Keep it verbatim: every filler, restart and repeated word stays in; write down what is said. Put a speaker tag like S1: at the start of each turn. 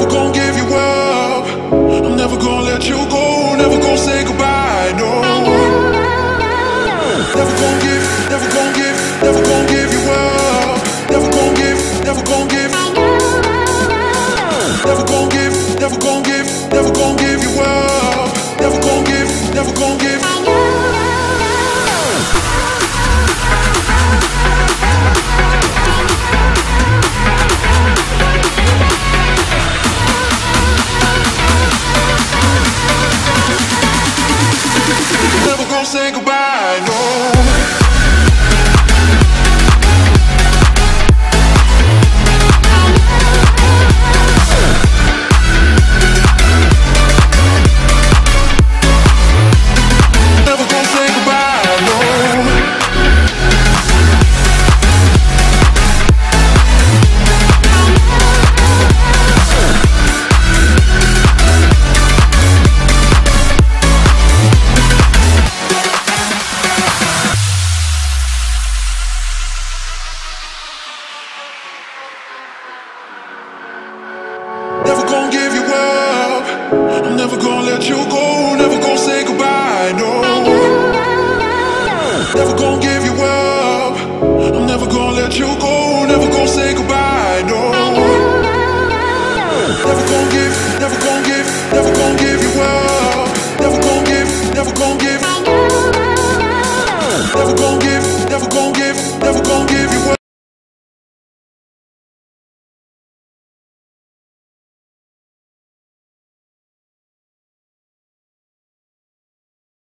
S1: gonna give you up. I'm never gonna let you go. Never gonna say goodbye, no. Never gonna give, never gonna give, never gonna give you up. Never gonna give, never gonna give. Never gonna give, never gonna give, never gonna give you up. Never gonna give, never gonna give. Never gonna say goodbye, no.